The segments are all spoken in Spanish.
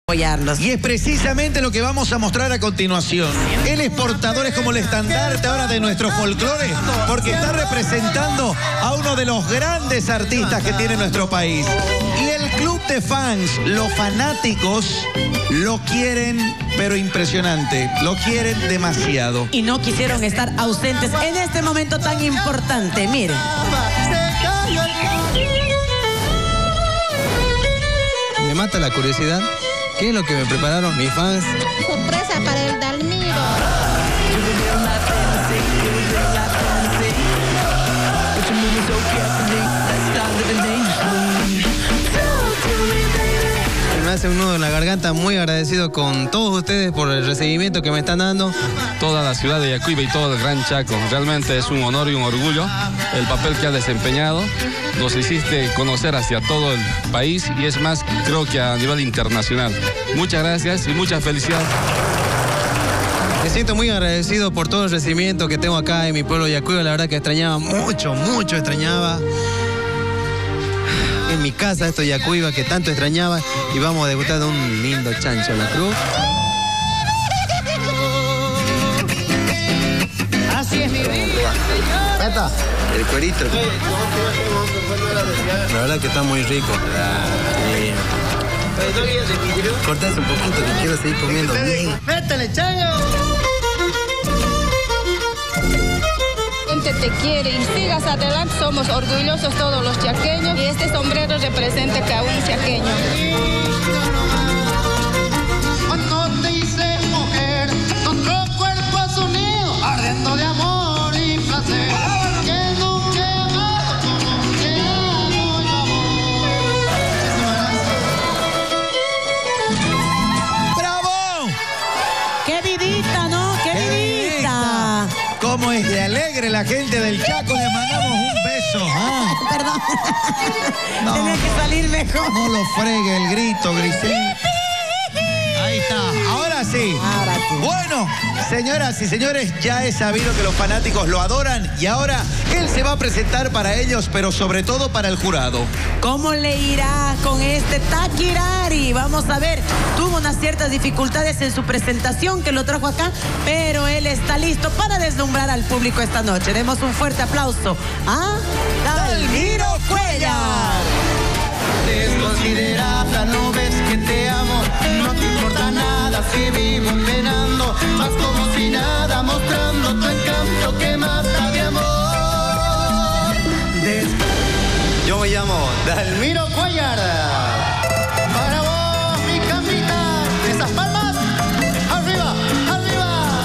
apoyarlos. Y es precisamente lo que vamos a mostrar a continuación. Él es portador, es como el estandarte ahora de nuestro folclore, porque está representando a uno de los grandes artistas que tiene nuestro país. Y el club de fans, los fanáticos, lo quieren, pero impresionante. Lo quieren demasiado. Y no quisieron estar ausentes en este momento tan importante. Miren. Me mata la curiosidad. ¿Qué es lo que me prepararon mis fans? Sorpresa para el Dalmiro. Me hace un nudo en la garganta, muy agradecido con todos ustedes por el recibimiento que me están dando. Toda la ciudad de Yacuiba y todo el Gran Chaco. Realmente es un honor y un orgullo el papel que ha desempeñado. Nos hiciste conocer hacia todo el país y es más, creo que a nivel internacional. Muchas gracias y muchas felicidades. Me siento muy agradecido por todo el recibimiento que tengo acá en mi pueblo Yacuiba. La verdad que extrañaba mucho extrañaba. En mi casa, esto Yacuiba, que tanto extrañaba. Y vamos a degustar de un lindo chancho en la cruz. Así es mi vida, señor. El cuerito. La verdad que está muy rico. Cortás un poquito que quiero seguir comiendo bien. ¡Métele, chango! Te quiere y sigas adelante, somos orgullosos todos los chaqueños y este sombrero representa que a un chaqueño. Cuando te hice mujer, nuestro cuerpo has unido, ardiendo de amor y placer, que nunca he amado como te amo, amor. ¡Bravo! ¡Qué vivita, ¿no? ¡Qué vivita! ¿Cómo es de alegre la gente del Chaco? Le mandamos un beso. ¿Ah? Perdón. No. Tenía que salir mejor. No lo fregue el grito, Grisel. Ahí está. Ahora sí. Ahora sí. Bueno, señoras y señores, ya es sabido que los fanáticos lo adoran y ahora él se va a presentar para ellos, pero sobre todo para el jurado. ¿Cómo le irá con este Taquirari? Vamos a ver, tuvo unas ciertas dificultades en su presentación que lo trajo acá, pero él está listo para deslumbrar al público esta noche. Demos un fuerte aplauso a Dalmiro Cuellar. Desconsiderada, no ves que te amo, no te importa nada si vivo penando, más como si nada, mostrando tu encanto que mata de amor. Yo me llamo Dalmiro Cuellar. Para vos, mi camita, esas palmas, arriba, arriba.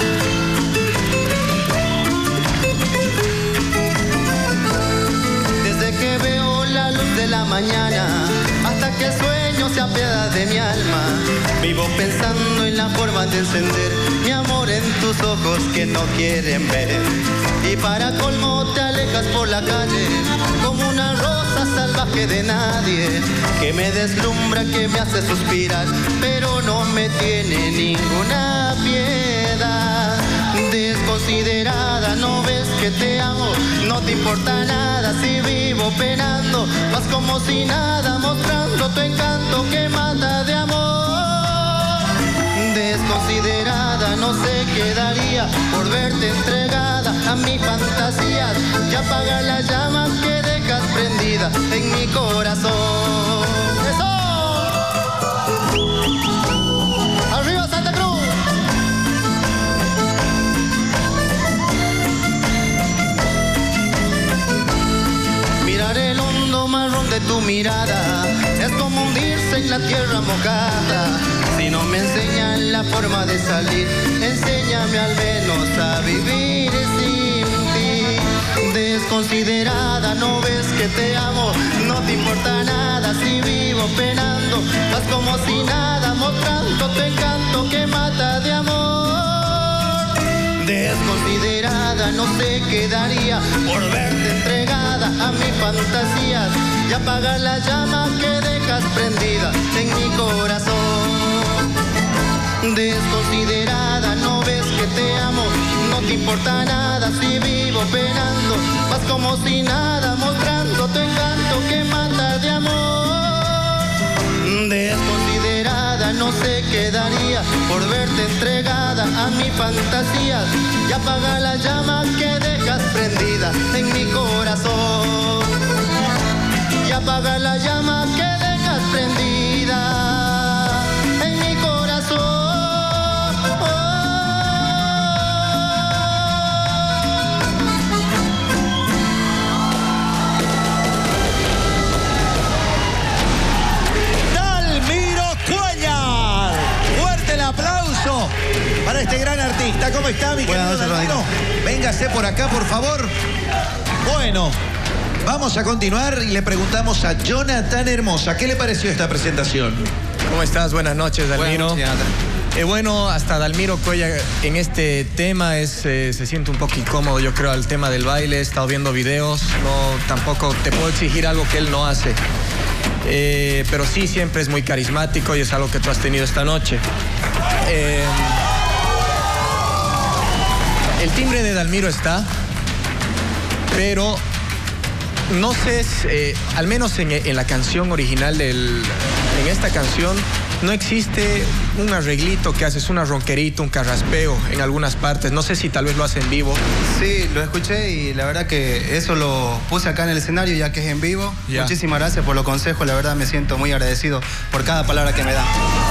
Desde que veo la luz de la mañana hasta que el sueño se apiada de mi alma, vivo pensando en la forma de encender mi amor en tus ojos que no quieren ver. Y para colmo te alejas por la calle como una rosa salvaje de nadie, que me deslumbra, que me hace suspirar, pero no me tiene ninguna piedad. Desconsiderada, no ves que te amo, no te importa nada si vivo penando, vas como si nada, mostrando tu encanto que mata de amor. Desconsiderada, no se quedaría por verte entregada a mis fantasías y apagar las llamas que dejas prendidas en mi corazón. ¡Eso! ¡Arriba Santa Cruz! Mirar el hondo marrón de tu mirada es como hundirse en la tierra mojada. Si no me enseñan la forma de salir, enséñame al menos a vivir sin ti. Desconsiderada, no ves que te amo, no te importa nada si vivo penando, vas como si nada, mostrando tu encanto que mata de amor. Desconsiderada, no se quedaría por verte entregada a mis fantasías y apagar la llama que dejas prendida en mi corazón. Desconsiderada, no ves que te amo, no te importa nada si vivo penando, vas como si nada, mostrando tu encanto que mata de amor. Desconsiderada, no sé qué daría por verte entregada a mi fantasía y apagar la llama que dejas prendida en mi corazón. Y apagar la llama que dejas prendida en mi corazón. Aplauso para este gran artista. ¿Cómo está, mi querido Dalmiro? Véngase por acá, por favor. Bueno, vamos a continuar y le preguntamos a Jonathan Hermosa. ¿Qué le pareció esta presentación? ¿Cómo estás? Buenas noches, Dalmiro. Buenas noches, bueno, hasta Dalmiro Cuellar en este tema se siente un poco incómodo, yo creo, al tema del baile. He estado viendo videos, tampoco te puedo exigir algo que él no hace. Pero sí, siempre es muy carismático y es algo que tú has tenido esta noche. El timbre de Dalmiro está, pero no sé, al menos en la canción original, en esta canción, no existe un arreglito que haces, una ronquerita, un carraspeo en algunas partes. No sé si tal vez lo hace en vivo. Sí, lo escuché y la verdad que eso lo puse acá en el escenario ya que es en vivo. Ya. Muchísimas gracias por los consejos, la verdad me siento muy agradecido por cada palabra que me dan.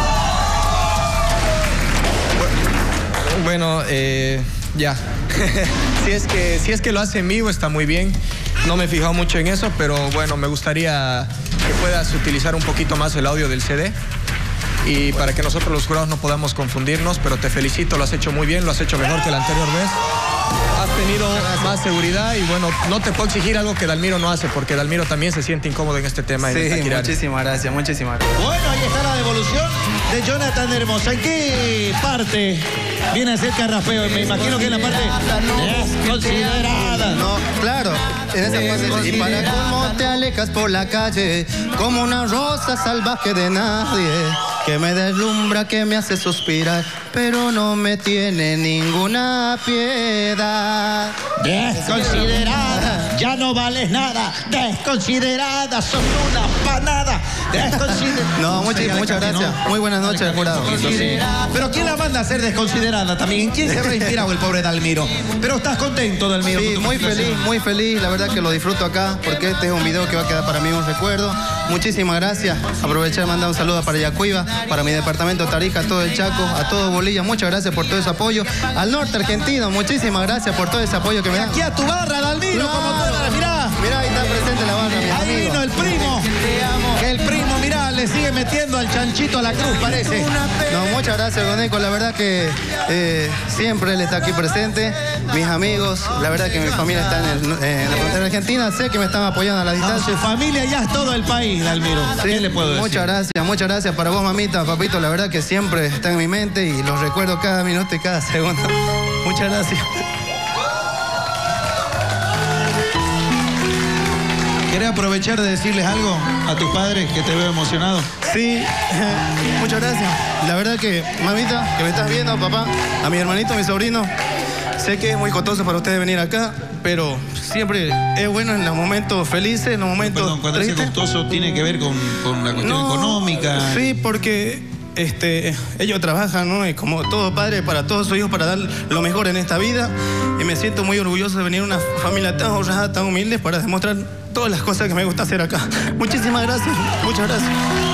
Bueno, ya. si es que lo hace en vivo, está muy bien. No me he fijado mucho en eso, pero bueno, me gustaría que puedas utilizar un poquito más el audio del CD. Y para que nosotros los jurados no podamos confundirnos, pero te felicito, lo has hecho muy bien, lo has hecho mejor que la anterior vez. Has tenido más seguridad y bueno, no te puedo exigir algo que Dalmiro no hace, porque Dalmiro también se siente incómodo en este tema. Sí, muchísimas gracias, muchísimas gracias. Bueno, ahí está la devolución de Jonathan Hermosa. ¿En qué parte viene a ser carraspeo? Me imagino que en la parte desconsiderada. No, claro, en esa parte. Y para cómo te alejas por la calle como una rosa salvaje de nadie, que me deslumbra, que me hace suspirar, pero no me tiene ninguna piedad. Desconsiderada, ya no vales nada. Desconsiderada, sos una panada. Desconsiderada. No, muchas gracias. ¿No? Muy buenas noches, jurado. Pero ¿quién la manda a ser desconsiderada también? ¿En quién se habrá inspirado el pobre Dalmiro? Pero estás contento, Dalmiro. Sí, muy feliz. La verdad que lo disfruto acá porque este es un video que va a quedar para mí un recuerdo. Muchísimas gracias. Aprovechar de mandar un saludo para Yacuiba, para mi departamento Tarija, a todo el Chaco, a todo Bolivia. Muchas gracias por todo ese apoyo. Al norte argentino, muchísimas gracias por todo ese apoyo que me dan. Aquí a tu barra, Dalmiro, como toda. Mirá, ahí está presente la barra, mi Ahí amigo. vino el primo. El primo, mirá, le sigue metiendo al chanchito a la cruz, parece. No, muchas gracias, Goneco. La verdad que siempre él está aquí presente. Mis amigos, la verdad que mi familia está en la frontera argentina. Sé que me están apoyando a la distancia. Su familia ya es todo el país, Dalmiro. Sí, ¿Qué le puedo decir? muchas gracias para vos, mamita, papito. La verdad que siempre está en mi mente y los recuerdo cada minuto y cada segundo. Muchas gracias. ¿Querés aprovechar de decirles algo a tus padres que te veo emocionado? Sí, muchas gracias. La verdad que, mamita, que me estás viendo, papá, a mi hermanito, a mi sobrino, sé que es muy costoso para ustedes venir acá, pero siempre es bueno en los momentos felices, en los momentos Perdón, cuando dice tristes. costoso tiene que ver con la cuestión económica. Sí, porque ellos trabajan, ¿no? Y como todo padre, para todos sus hijos, para dar lo mejor en esta vida. Y me siento muy orgulloso de venir a una familia tan honrada, tan humilde, para demostrar todas las cosas que me gusta hacer acá. Muchísimas gracias, muchas gracias.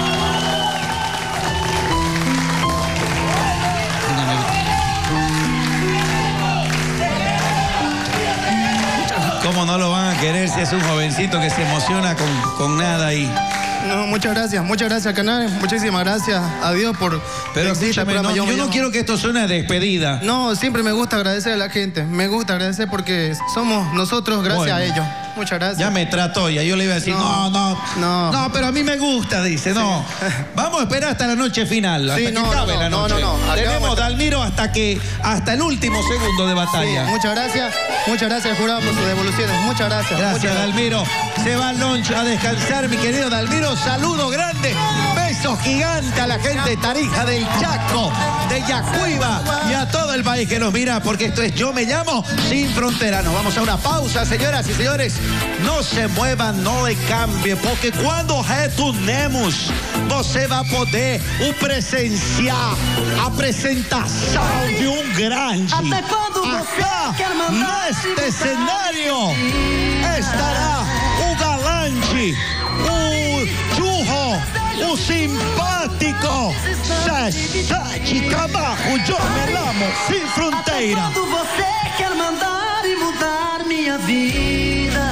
¿Cómo no lo van a querer si es un jovencito que se emociona con nada ahí? No, muchas gracias, canal. Muchísimas gracias a Dios por... Pero escúchame, yo no quiero que esto suene a despedida. No, siempre me gusta agradecer a la gente. Me gusta agradecer porque somos nosotros gracias a ellos. Muchas gracias. Ya me trató, ya yo le iba a decir, no, pero a mí me gusta, dice, no. Vamos a esperar hasta la noche final, hasta que acabe la noche. Tenemos, Dalmiro, hasta el último segundo de batalla. Sí, muchas gracias, jurado, por sus devoluciones. Muchas gracias. Gracias, Dalmiro. Se va al lunch a descansar, mi querido Dalmiro. Saludo grande, besos abrazo gigante a la gente de Tarija, del Chaco, de Yacuiba y a todo el país que nos mira, porque esto es Yo Me Llamo Sin Frontera. Nos vamos a una pausa, señoras y señores. No se muevan, no le cambie, porque quando retornemos, você vai poder presenciar a apresentação de grande. Acá, neste cenário, estará o galante, o churro, o simpático Sete Camargo. Yo Me Llamo Sin Fronteira. Quando você quer mandar e mudar minha vida.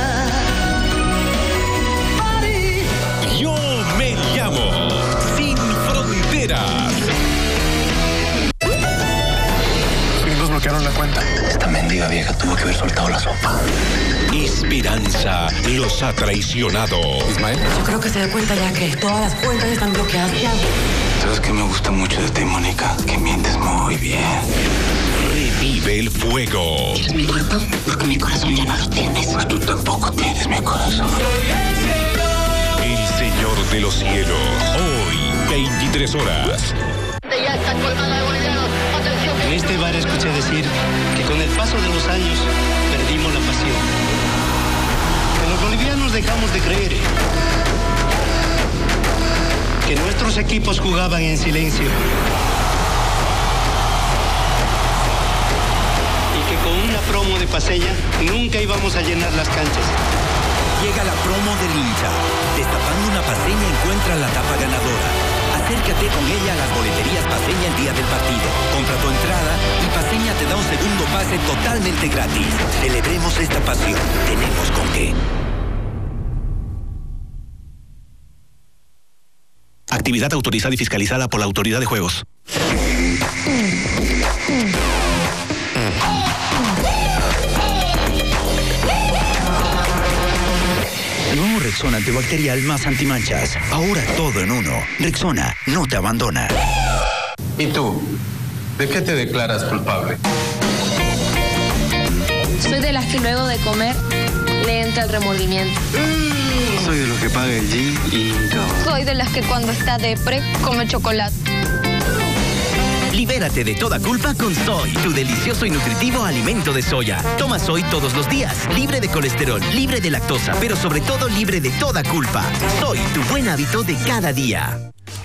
Pare. Yo Me Llamo Sin Fronteras. Nos bloquearon la cuenta. Esta mendiga vieja tuvo que haber soltado la sopa. Esperanza los ha traicionado. Ismael. Yo creo que se da cuenta ya que todas las cuentas están bloqueadas. ¿Sabes qué me gusta mucho de ti, Mónica? Que mientes muy bien. Revive el fuego. ¿Quieres mi cuerpo? Porque mi corazón ya no lo tienes. Pues tú tampoco tienes mi corazón. El Señor de los Cielos. Hoy, 23 horas. Ya está colmada de bolivianos. Atención. En este bar escuché decir que con el paso de los años perdimos la pasión. Que los bolivianos dejamos de creer. Que nuestros equipos jugaban en silencio. Y que con una promo de Paceña nunca íbamos a llenar las canchas. Llega la promo del hincha. Destapando una Paceña encuentra la tapa ganadora. Acércate con ella a las boleterías Paceña el día del partido. Compra tu entrada y Paceña te da un segundo pase totalmente gratis. Celebremos esta pasión. Tenemos con qué. Actividad autorizada y fiscalizada por la Autoridad de Juegos. Nuevo Rexona antibacterial más antimanchas. Ahora todo en uno. Rexona no te abandona. ¿Y tú? ¿De qué te declaras culpable? Soy de las que luego de comer le entra el remordimiento. Soy de los que paga el gin y nunca va. Soy de las que cuando está depre come chocolate. Libérate de toda culpa con Soy, tu delicioso y nutritivo alimento de soya. Toma Soy todos los días, libre de colesterol, libre de lactosa, pero sobre todo libre de toda culpa. Soy, tu buen hábito de cada día.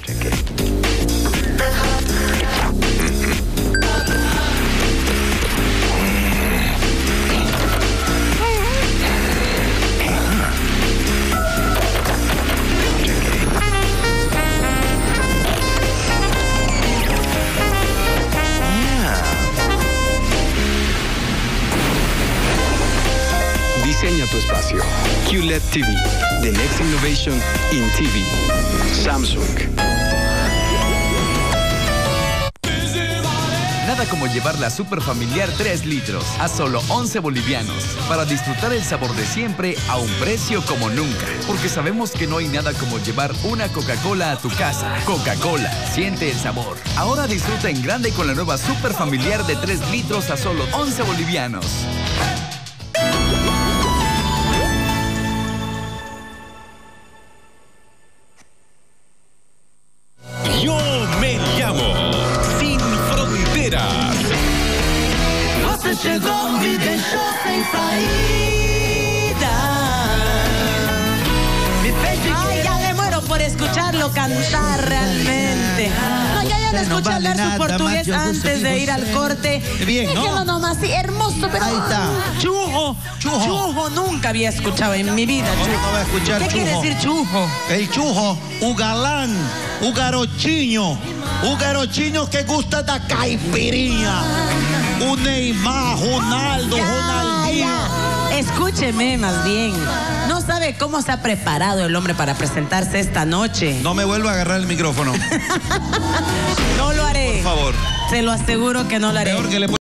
Diseña tu espacio. QLED TV, the next innovation in TV. Samsung. Nada como llevar la Super Familiar 3 litros a solo 11 bolivianos para disfrutar el sabor de siempre a un precio como nunca. Porque sabemos que no hay nada como llevar una Coca-Cola a tu casa. Coca-Cola, siente el sabor. Ahora disfruta en grande con la nueva Super Familiar de 3 litros a solo 11 bolivianos. Yo Me Llamo Sin Fronteras. Você chegou, me deixou sem saída. Ay, ya me muero por escucharlo cantar realmente. No, ya no escuché hablar su portugués antes de ir al corte. Bien, ¿no? Déjelo nomás, sí, hermoso, pero... Ahí está. Chujo, nunca había escuchado en mi vida. No va a escuchar ¿Qué quiere decir chujo? El chujo, un galán, un garotinho que gusta da caipirinha. Un Neymar, Ronaldo, Ronaldinho. Escúcheme más bien. No sabe cómo se ha preparado el hombre para presentarse esta noche. No me vuelva a agarrar el micrófono. No lo haré. Por favor. Se lo aseguro que no lo haré. Peor que le